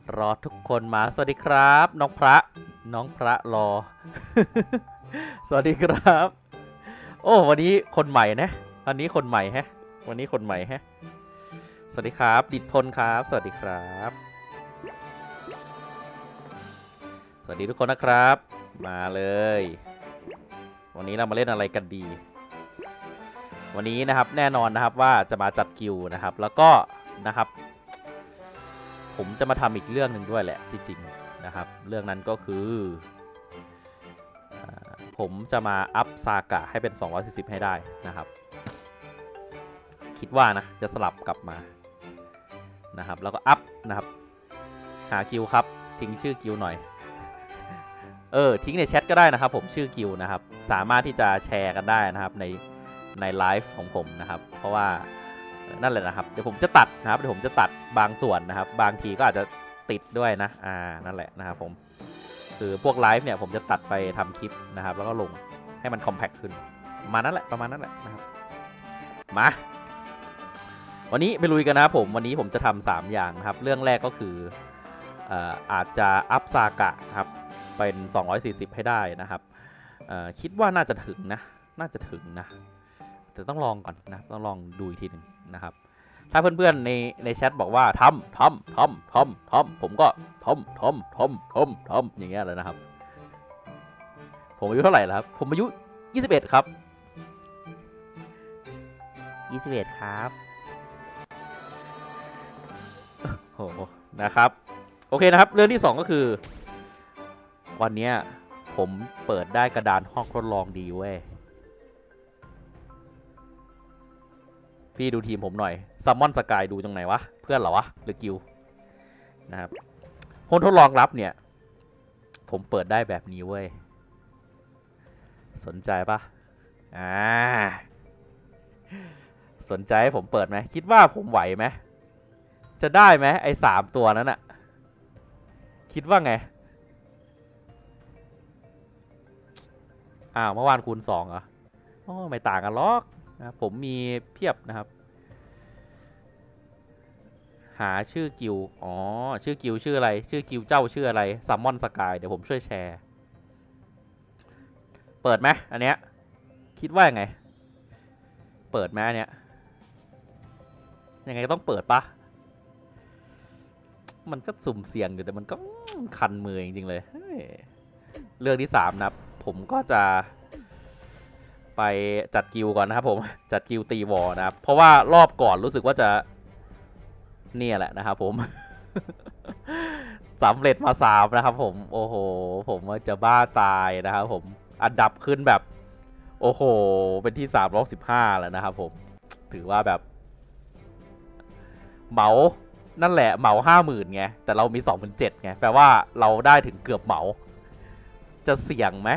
รอทุกคนมาสวัสดีครับน้องพระรอ สวัสดีครับโอ้วันนี้คนใหม่นะวันนี้คนใหม่ฮะวันนี้คนใหม่ฮะสวัสดีครับดิษพลครับสวัสดีครับสวัสดีทุกคนนะครับมาเลยวันนี้เรามาเล่นอะไรกันดีวันนี้นะครับแน่นอนนะครับว่าจะมาจัดกิลด์นะครับแล้วก็นะครับผมจะมาทำอีกเรื่องหนึ่งด้วยแหละที่จริงนะครับเรื่องนั้นก็คือผมจะมาอัพซากะให้เป็น240ให้ได้นะครับคิดว่านะจะสลับกลับมานะครับแล้วก็อัพนะครับหากิลด์ครับทิ้งชื่อกิลด์หน่อยทิ้งในแชทก็ได้นะครับผมชื่อกิลด์นะครับสามารถที่จะแชร์กันได้นะครับในไลฟ์ของผมนะครับเพราะว่านั่นแหละนะครับเดี๋ยวผมจะตัดนะครับเดี๋ยวผมจะตัดบางส่วนนะครับบางทีก็อาจจะติดด้วยนะนั่นแหละนะครับผมคือพวกไลฟ์เนี่ยผมจะตัดไปทำคลิปนะครับแล้วก็ลงให้มันคอมแพคขึ้นประมาณนั้นแหละนะครับมาวันนี้ไปลุยกันนะครับผมวันนี้ผมจะทำ3อย่างนะครับเรื่องแรกก็คืออาจจะอัพซากะครับเป็น240ให้ได้นะครับคิดว่าน่าจะถึงนะแต่ต้องลองก่อนนะต้องลองดูอีกทีหนึ่งนะครับถ้าเพื่อนๆในแชทบอกว่าทำผมก็ทำอย่างเงี้ยเลยนะครับผมอายุเท่าไหร่แล้วครับผมอายุ21ครับ21ครับโอ้โหนะครับโอเคนะครับเรื่องที่2ก็คือวันนี้ผมเปิดได้กระดานห้องทดลองดีเว้ยพี่ดูทีมผมหน่อยซัมมอนสกายดูตรงไหนวะเพื่อนเหรอวะหรือกิลนะครับห้องทดลองลับเนี่ยผมเปิดได้แบบนี้เว้ยสนใจปะสนใจให้ผมเปิดไหมคิดว่าผมไหวไหมจะได้ไหมไอ้3ตัวนั้นอะคิดว่าไงเมื่อวานคูณ2เหรอไม่ต่างกันหรอกนะผมมีเพียบนะครับหาชื่อกิลชื่อกิลชื่ออะไรชื่อกิลเจ้าชื่ออะไรซัมมอนสกายเดี๋ยวผมช่วยแชร์เปิดไหมอันเนี้ยคิดว่าไงเปิดไหมอันเนี้ยยังไงก็ต้องเปิดปะมันก็สุ่มเสี่ยงอยู่แต่มันก็คันมือจริงๆเลยเรื่องที่3นะครับผมก็จะไปจัดกิลก่อนนะครับผมจัดกิลตีวอร์นะครับเพราะว่ารอบก่อนรู้สึกว่าจะเนี่ยแหละนะครับผมสำเร็จมา3นะครับผมโอ้โหผมว่าจะบ้าตายนะครับผมอันดับขึ้นแบบโอ้โหเป็นที่315แล้วนะครับผมถือว่าแบบเหมานั่นแหละเหมา50,000ไงแต่เรามี27,000ไงแปลว่าเราได้ถึงเกือบเหมาจะเสี่ยงไหม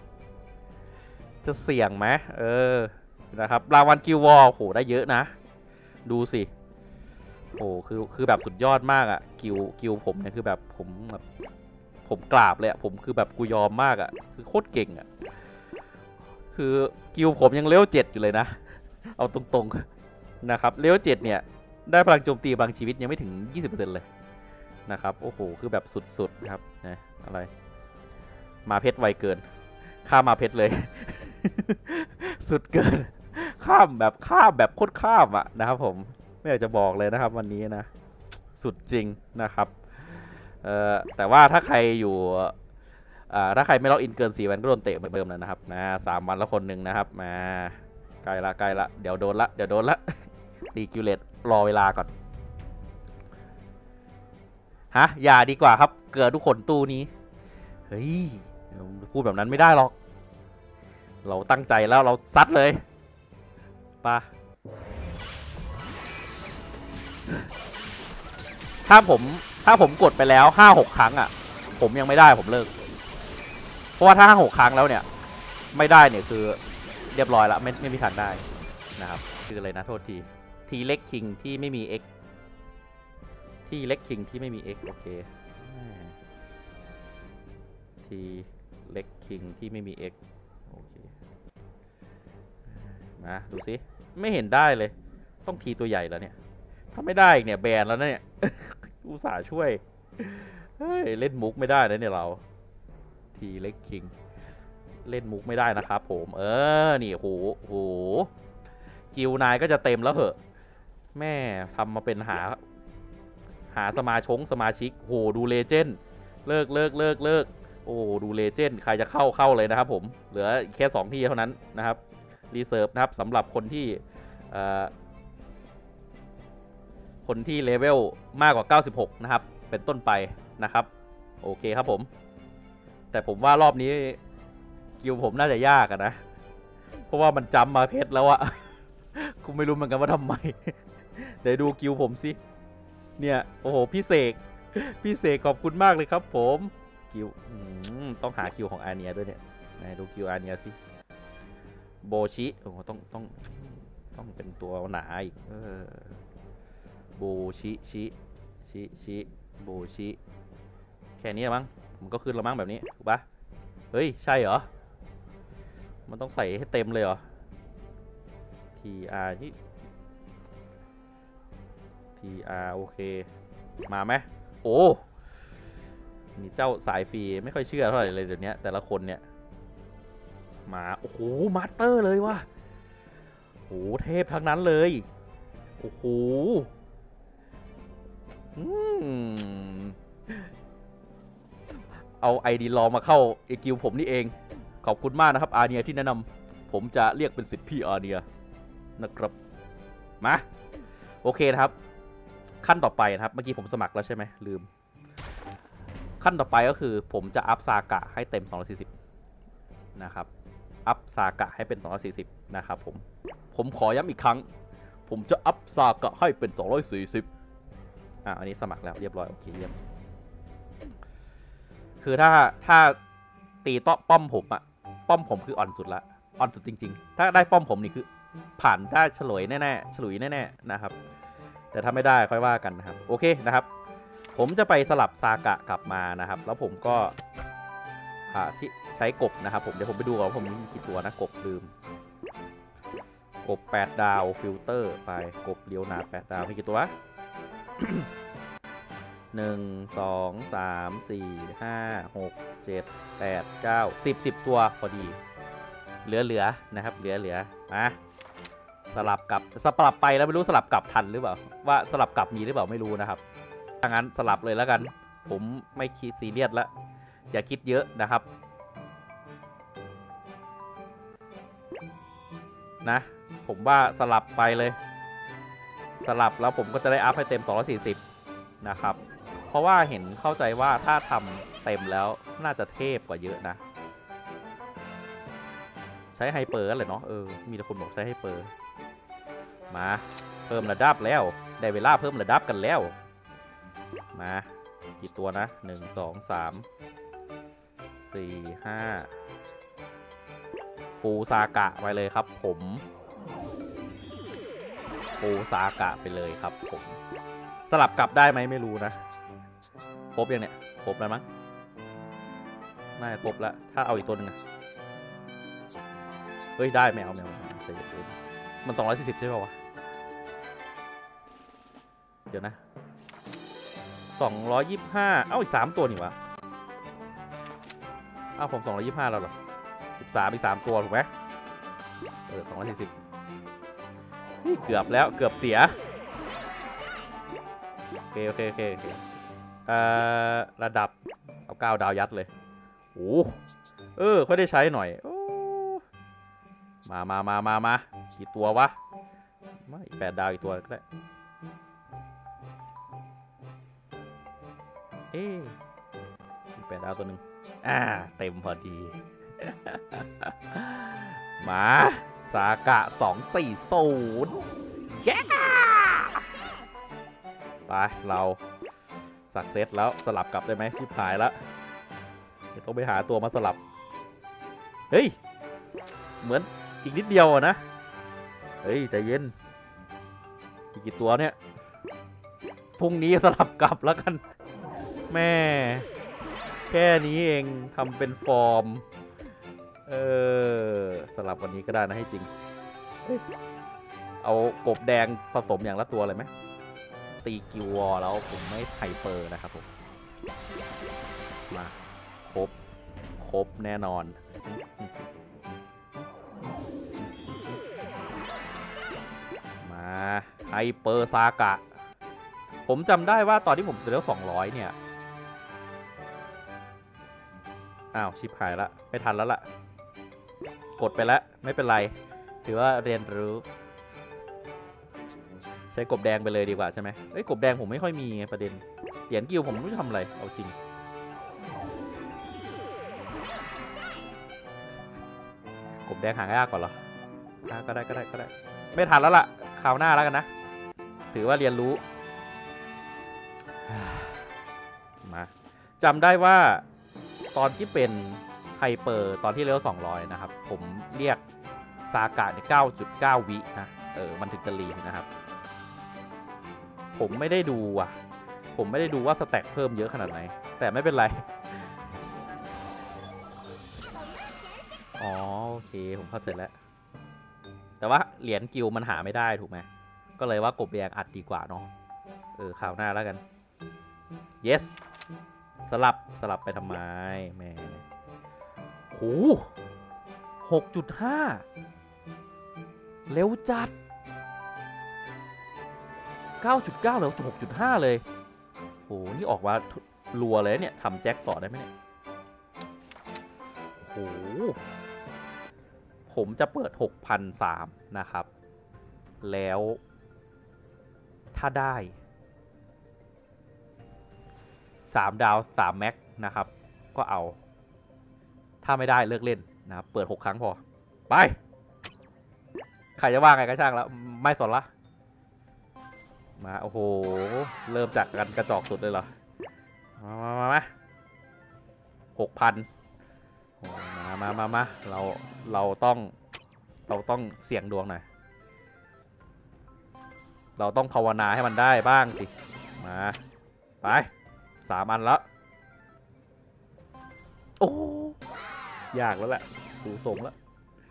นะครับรางวัลกิลวอลโหได้เยอะนะดูสิโอ้คือแบบสุดยอดมากอะกิลผมเนี่ยคือแบบผมกราบเลยอะผมคือแบบกูยอมมากอะคือโคตรเก่งอะคือกิลผมยังเลเวล7อยู่เลยนะเอาตรงๆนะครับเลเวล7เนี่ยได้พลังโจมตีบางชีวิตยังไม่ถึง 20% เลยนะครับโอ้โหคือแบบสุดๆนะครับนะอะไรมาเพชรไวเกินข้ามมาเพชรเลย สุดเกินข้ามแบบโคตรข้ามอะนะครับผมไม่อยากจะบอกเลยนะครับวันนี้นะสุดจริงนะครับแต่ว่าถ้าใครอยู่ถ้าใครไม่ล็อกอินเกิน4 วันก็โดนเตะเหมือนเดิมแล้วนะครับนะ3 วันแล้วคนหนึ่งนะครับมาใกล้ละเดี๋ยวโดนละดีคิวเลตรอเวลาก่อนอย่าดีกว่าครับเกิดทุกคนตู้นี้เฮ้ยพูดแบบนั้นไม่ได้หรอกเราตั้งใจแล้วเราซัดเลยป่ะถ้าผมกดไปแล้ว5-6 ครั้งอ่ะผมยังไม่ได้ผมเลิกเพราะว่าถ้า5-6 ครั้งแล้วเนี่ยไม่ได้เนี่ยคือเรียบร้อยแล้วไม่มีทางได้นะครับคืออะไรนะโทษทีเล็กคิงที่ไม่มี X ที่เล็กคิงที่ไม่มี X โอเคทีเล็กคิงที่ไม่มี X โอเคนะดูสิไม่เห็นได้เลยต้องทีตัวใหญ่แล้วเนี่ยถ้าไม่ได้เนี่ยแบนแล้วเนี่ยอุตส่าห์ช่วยเฮ้ยเล่นมุกไม่ได้นะเนี่ยเราทีเล็กคิงเล่นมุกไม่ได้นะครับผมนี่โหกิลนายก็จะเต็มแล้วเหอะแม่ทำมาเป็นหาสมาชิกโหดูเลเจนด์เลิกโอ้ดูเลเจนด์ใครจะเข้าเลยนะครับผมเหลือแค่2ที่เท่านั้นนะครับรีเซิร์ฟนะครับสำหรับคนที่เลเวลมากกว่า96นะครับเป็นต้นไปนะครับโอเคครับผมแต่ผมว่ารอบนี้กิลผมน่าจะยากนะเพราะว่ามันจำมาเพชรแล้วอะคุณไม่รู้เหมือนกันว่าทำไมเดี๋ยวดูกิลผมสิเนี่ยโอ้โหพี่เสกขอบคุณมากเลยครับผมกิลต้องหาคิวของอาเนียด้วยเนี่ยไหนดูคิวอาเนียสิโบชิโอ้โหต้องเป็นตัวหนาอีกโบชิโบชิแค่นี้มั้งมันก็ขึ้นละมั้งแบบนี้ถูกปะเฮ้ยใช่เหรอมันต้องใส่ให้เต็มเลยเหรอ TR นี่ TR โอเคมาไหมโอ้นี่เจ้าสายฟรีไม่ค่อยเชื่อเท่าไหร่เลยเดี๋ยวนี้แต่ละคนเนี่ยมาโอ้โหมาสเตอร์เลยว่ะโอ้เทพทั้งนั้นเลยโอ้โหเอาไอดีลองมาเข้าเอกิวผมนี่เองขอบคุณมากนะครับอาเนียที่แนะนำผมจะเรียกเป็นสิทธิ์พี่อาเนียนะครับมาโอเคนะครับขั้นต่อไปนะครับเมื่อกี้ผมสมัครแล้วใช่ไหมลืมขั้นต่อไปก็คือผมจะอัพซากะให้เต็ม240นะครับอัพซากะให้เป็น240นะครับผมขอย้ำอีกครั้งผมจะอัพซากะให้เป็น240อันนี้สมัครแล้วเรียบร้อยโอเคเยี่ยมคือถ้าตีต้อป้อมผมอะป้อมผมคืออ่อนสุดละอ่อนสุดจริงๆถ้าได้ป้อมผมนี่คือผ่านได้ฉลุยแน่ๆนะครับแต่ถ้าไม่ได้ค่อยว่ากันนะครับโอเคนะครับผมจะไปสลับซากะกลับมานะครับแล้วผมก็ที่ใช้กบนะครับเดี๋ยวผมไปดูก่อนว่าผมมีกี่ตัวนะกบลืมกบ8ดาวฟิลเตอร์ไปกบเลียวนา8ดาวมีกี่ตัว 1 2 3 4 5 6 7 8 9 10ตัวพอดีเหลือนะครับเหลือมาสลับไปแล้วไม่รู้สลับกลับทันหรือเปล่าว่าสลับกลับมีหรือเปล่าไม่รู้นะครับถ้างั้นสลับเลยแล้วกันผมไม่คิดซีเรียสแล้วอย่าคิดเยอะนะครับนะผมว่าสลับไปเลยสลับแล้วผมก็จะได้อัพให้เต็ม240นะครับเพราะว่าเห็นเข้าใจว่าถ้าทำเต็มแล้วน่าจะเทพกว่าเยอะนะใช้ไฮเปอร์เลยเนาะมีแต่คนบอกใช้ไฮเปอร์มาเพิ่มระดับแล้วได้เวลาเพิ่มระดับกันแล้วมากี่ตัวนะ1 2 3 4 5ฟูซากะไปเลยครับผมฟูซากะไปเลยครับผมสลับกลับได้ไหมไม่รู้นะครบยังเนี่ยครบแล้วมั้งน่าจะครบแล้วถ้าเอาอีกตัวหนึ่งเฮ้ยได้ไม่เอามัน240ใช่ป่าวะเดี๋ยวนะ225เอ้าอีก3ตัวนี่วะเอ้าผม225แล้วเหรอ13อีก3ตัวถูกไหม240นี่เกือบแล้วเกือบเสียโอเคระดับเอา9ดาวยัดเลยโอ้ค่อยได้ใช้หน่อยมากี่ตัววะไม่8ดาวอีกตัวก็ได้8ดาวตัวหนึ่งเต็มพอดี มาซากะ240แย่ไปเราสักเซตแล้วสลับกลับได้ไหมชิบหายแล้วต้องไปหาตัวมาสลับเฮ้ยเหมือนอีกนิดเดียวนะเฮ้ยใจเย็นอีกกี่ตัวเนี่ยพรุ่งนี้สลับกลับแล้วกันแม่แค่นี้เองทำเป็นฟอร์มสลับวันนี้ก็ได้นะให้จริงเอากบแดงผสมอย่างละตัวเลยไหมตีกิววอลแล้วผมไม่ไฮเปอร์นะครับผมมาครบแน่นอนมาไฮเปอร์ซากะผมจำได้ว่าตอนที่ผมเลเวล200เนี่ยอ้าวชิบหายละไม่ทันแล้วล่ะกดไปแล้วไม่เป็นไรถือว่าเรียนรู้ใช้กบแดงไปเลยดีกว่าใช่ไหมเอ้ยกบแดงผมไม่ค่อยมีประเด็นเหรียญกิลผมไม่รู้จะทำอะไรเอาจริงกบแดงหายากก่อนเหรอก็ได้ไม่ทันแล้วล่ะคราวหน้าแล้วกันนะถือว่าเรียนรู้มาจำได้ว่าตอนที่เป็นไฮเปอร์ตอนที่เลเวล200นะครับผมเรียกซากะใน 9.9 วินะมันถึงจะรีนะครับผมไม่ได้ดูว่าสแต็กเพิ่มเยอะขนาดไหนแต่ไม่เป็นไรอ๋อโอเคผมเข้าใจแล้วแต่ว่าเหรียญกิลมันหาไม่ได้ถูกไหมก็เลยว่ากบแดงอัดดีกว่าเนาะคราวหน้าแล้วกัน yes สลับไปทำไมแม่โห 6.5 เร็วจัด 9.9 แล้ว 6.5 เลยโหนี่ออกมารัวเลยเนี่ยทำแจ็คต่อได้ไหมเนี่ยโหผมจะเปิด 6,300 นะครับแล้วถ้าได้3 ดาว 3 แม็กนะครับก็เอาถ้าไม่ได้เลิกเล่นนะครับเปิด6 ครั้งพอไปใครจะว่าไงก็ช่างแล้วไม่สนละมาโอ้โหเริ่มจากกันกระจอกสุดเลยเหรอมา6,000มาเราต้องเสี่ยงดวงหน่อยเราต้องภาวนาให้มันได้บ้างสิมาไป3 อันแล้วโอ้ยากแล้วแหละดูทรงแล้ว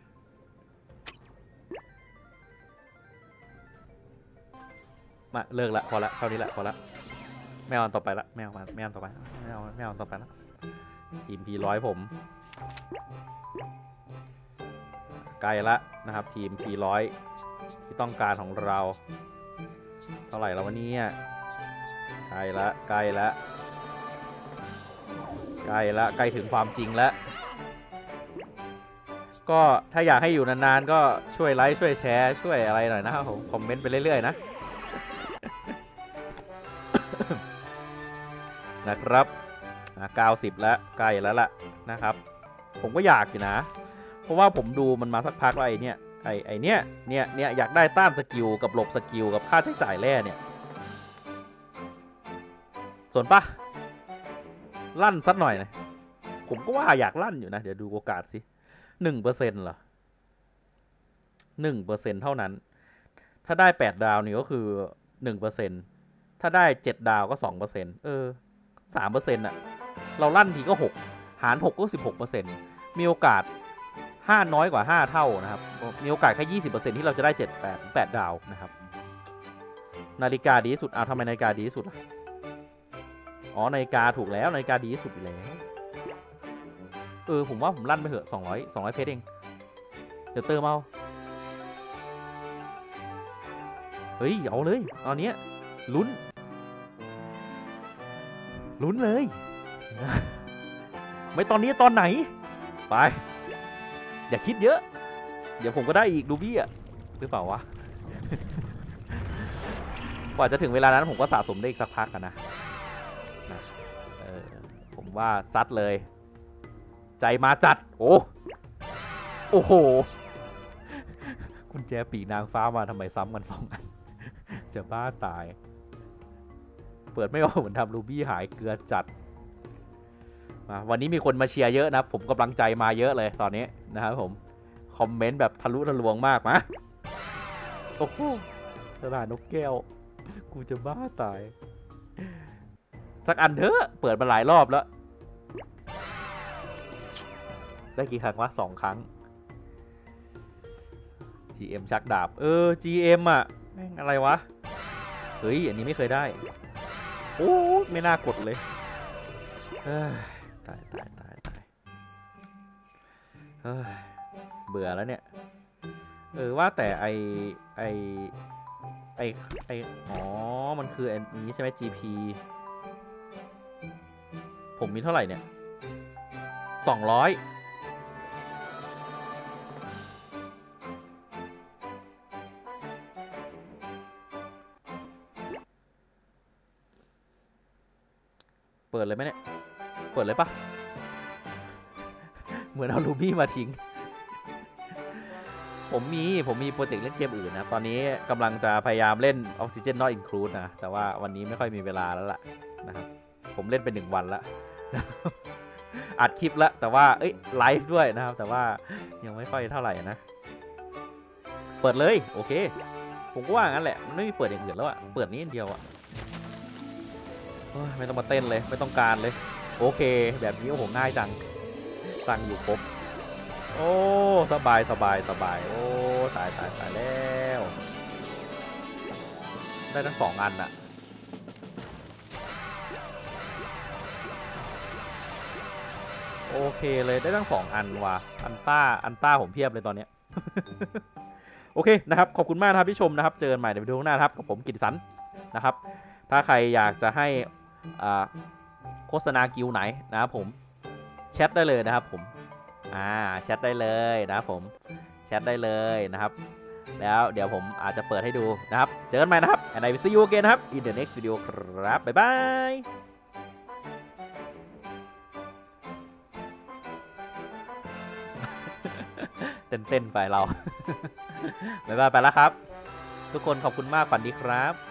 มาเลิกละพอละเท่านี้แหละพอละไม่เอาต่อไปละไม่เอาต่อไปไม่เอาต่อไปละทีมP100ผมใกล้ละนะครับทีมP100ที่ต้องการของเราเท่าไหร่แล้ววันนี้ใกล้ถึงความจริงแล้วก็ถ้าอยากให้อยู่นานๆก็ช่วยไลค์ช่วยแชร์ช่วยอะไรหน่อยนะครับผมคอมเมนต์ไปเรื่อยๆนะ นะครับ90แล้วใกล้แล้วล่ะนะครับผมก็อยากอยู่นะเพราะว่าผมดูมันมาสักพักแล้วไอ้เนี่ยอยากได้ต้านสกิลกับหลบสกิลกับค่าใช้จ่ายแร่เนี่ยส่วนปะลั่นสักหน่อยนะผมก็ว่าอยากลั่นอยู่นะเดี๋ยวดูโอกาสสิ1%เหรอ1%เท่านั้นถ้าได้8 ดาวนี่ก็คือ 1%ถ้าได้7 ดาวก็ 2% 3%อ่ะเราลั่นทีก็6หาร6ก็ 16% มีโอกาส5น้อยกว่า5เท่านะครับมีโอกาสแค่ 20% ที่เราจะได้8 ดาวนะครับนาฬิกาดีที่สุดทำไมนาฬิกาดีที่สุดล่ะอ๋อนาฬิกาถูกแล้วนาฬิกาดีที่สุดอยู่แล้วผมว่าผมลั่นไปเถอะ200 เพชรเองเดี๋ยวเติมเอาเฮ้ยเอาเลยตอนนี้ลุ้นเลยไม่ตอนนี้ตอนไหนไปอย่าคิดเยอะเดี๋ยวผมก็ได้อีกดูบี้หรือเปล่าวะ กว่าจะถึงเวลานั้นผมก็สะสมได้อีกสักพักกันนะผมว่าซัดเลยใจมาจัดโอ้โหกุญแจปีกนางฟ้ามาทำไมซ้ำกัน2 อันจะบ้าตายเปิดไม่ออกเหมือนทำรูบี้หายเกลือจัดมาวันนี้มีคนมาเชียร์เยอะนะผมกำลังใจมาเยอะเลยตอนนี้นะครับผมคอมเมนต์แบบทะลุทะลวงมากมาโอ้โหตลาดนกแก้วกูจะบ้าตายสักอันเถอะเปิดมาหลายรอบแล้วได้กี่ครั้งวะ2 ครั้ง GM ชักดาบGM แม่งอะไรวะเฮ้ยอันนี้ไม่เคยได้โอ้ไม่น่ากดเลยเอ้ยตายเฮ้ยเบื่อแล้วเนี่ยว่าแต่ไออ๋อมันคืออันนี้ใช่ไหม GP ผมมีเท่าไหร่เนี่ย200เปิดเลยไหมเนี่ยเปิดเลยปะเหมือนเอาลูบี้มาทิ้งผมมีโปรเจกต์เล่นเกมอื่นนะตอนนี้กำลังจะพยายามเล่น Oxygen Not Include นะแต่ว่าวันนี้ไม่ค่อยมีเวลาแล้วล่ะนะครับผมเล่นเป็น1 วันละอัดคลิปแล้วแต่ว่าไลฟ์ด้วยนะครับแต่ว่ายังไม่ค่อยเท่าไหร่นะเปิดเลยโอเคผมก็ว่างั้นแหละมันไม่มีเปิดอย่างอื่นแล้วอะเปิดนี้เดียวอะไม่ต้องมาเต้นเลยไม่ต้องการเลยโอเคแบบนี้ผมง่ายจังตังอยู่ครบโอ้สบายโอ้ตายแล้วได้ทั้ง2 อันอะโอเคเลยได้ทั้ง2 อันว่ะอันต้าผมเพียบเลยตอนเนี้ย โอเคนะครับขอบคุณมากนะครับที่ชมนะครับเจอกันใหม่ในวิดีโอหน้าครับกับผมกิตติสันนะครับถ้าใครอยากจะให้โฆษณากิลไหนนะครับผมแชทได้เลยนะครับผมแชทได้เลยนะครับผมแชทได้เลยนะครับแล้วเดี๋ยวผมอาจจะเปิดให้ดูนะครับเจอกันใหม่นะครับ and I will see you again นะครับ in the next video ครับบ๊ายบายเต้นไปเรา บ๊ายบายไปแล้วครับทุกคนขอบคุณมากฝันดีครับ